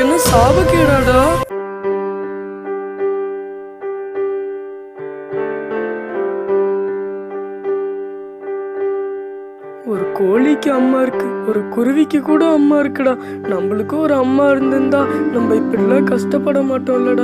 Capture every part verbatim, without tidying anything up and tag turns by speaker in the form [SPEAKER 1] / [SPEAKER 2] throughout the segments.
[SPEAKER 1] உனக்கு என்ன சாபக்கேடாடா? ஒரு கோழிக்கு அம்மா இருக்கு, ஒரு குருவிக்கு கூட அம்மா இருக்குடா. நம்மளுக்கும் ஒரு அம்மா இருந்திருந்தா நம்ம இப்படிலாம் கஷ்டப்பட மாட்டோம்லடா.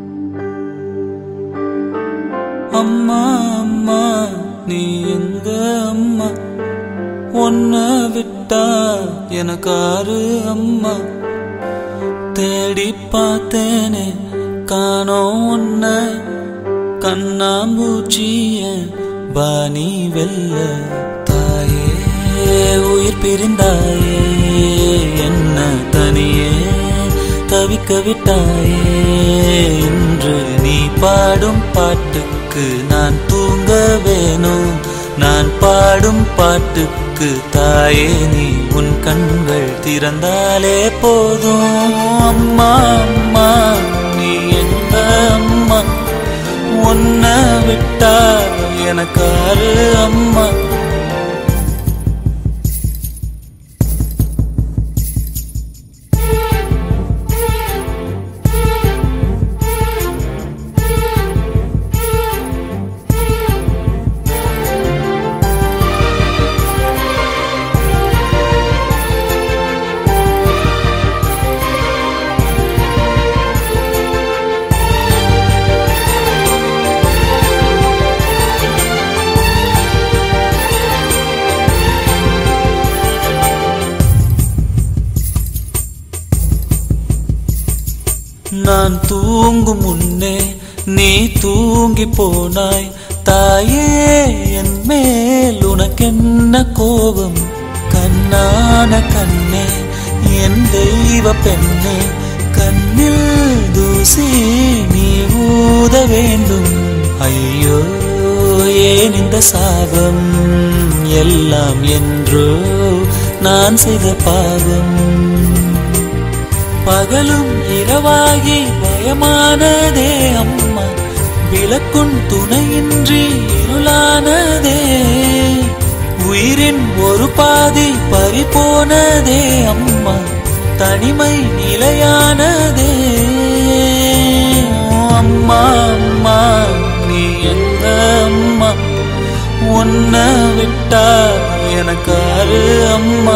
[SPEAKER 2] அம்மா அம்மா நீ எங்க அம்மா, உன்னை விட்டா எனக்காரு அம்மா. தேடி பார்த்தேனே காணோம் உன்ன, கண்ணாம்பூச்சிய பாணி வெல்ல. தாயே உயிர் பிரிந்தாயே, என்ன தனியே தவிக்க விட்டாயே. இன்று நீ பாடும் பாட்டுக்கு நான் தூங்க வேணும், நான் பாடும் பாட்டுக்கு தாயே நீ உன் கண்கள் திறந்தாலே போதும். அம்மா அம்மா நீ எங்க அம்மா, உன்னை விட்டா எனக்காரு அம்மா. நான் தூங்கும் முன்னே நீ தூங்கி போனாய் தாயே, என் மேல் உனக்கென்ன கோபம்? கண்ணான கண்ணே என் தெய்வ பெண்ணே, கண்ணில் தூசி நீ ஊத வேண்டும். ஐயோ ஏன் இந்த சாபம் எல்லாம் என்றோ நான் செய்த பாவம். பகலும் இரவாகி பயமானதே அம்மா, விளக்குன் துணையின்றி இருளானதே. உயிரின் ஒரு பாதி பறிபோனதே அம்மா, தனிமை நிலையானதே. அம்மா அம்மா நீ எங்க அம்மா, உன்னை விட்டா எனக்காரு அம்மா.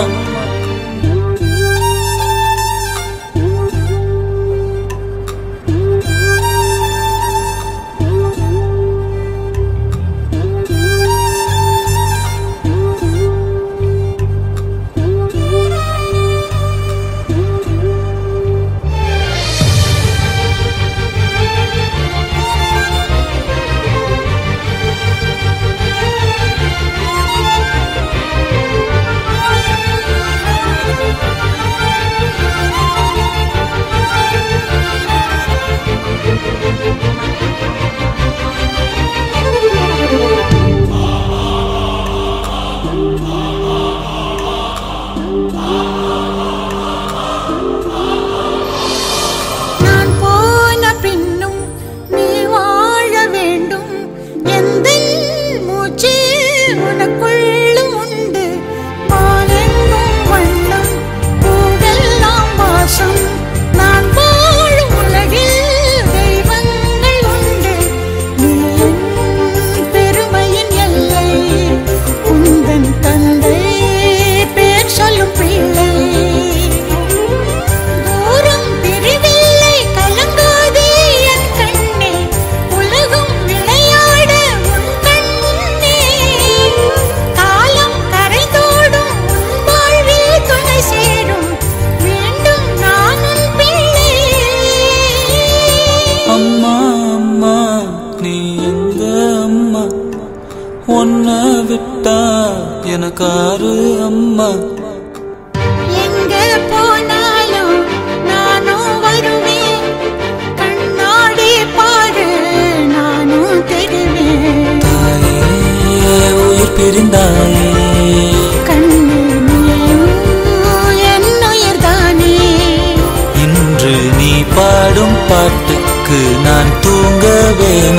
[SPEAKER 2] உன்னை விட்டா எனக்காரு அம்மா.
[SPEAKER 3] எங்க போனாலும் நானும் வருவேன், கண்ணாடி பாரு நானும் தெரிவேன்.
[SPEAKER 2] தாயே உயிர் பிரிந்தாயே,
[SPEAKER 3] கண்ணீர் என்னுயிர் தானே.
[SPEAKER 2] இன்று நீ பாடும் பாட்டுக்கு நான் தூங்க வேணும்,